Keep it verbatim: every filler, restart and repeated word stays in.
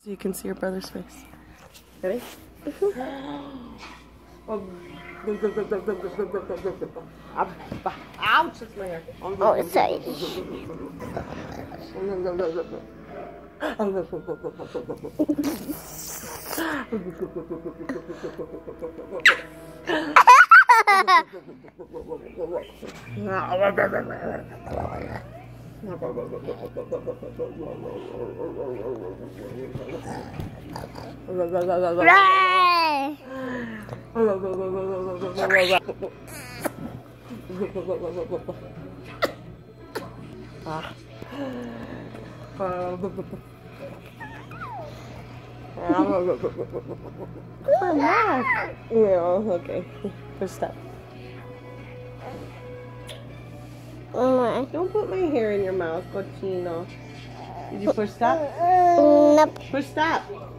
So you can see your brother's face. Ready? Ouch, it's my hair. Oh, sorry. Right. Ah. Yeah, okay. First step. Oh, don't put my hair in your mouth, cochino. Did you push stop? nope. Push stop.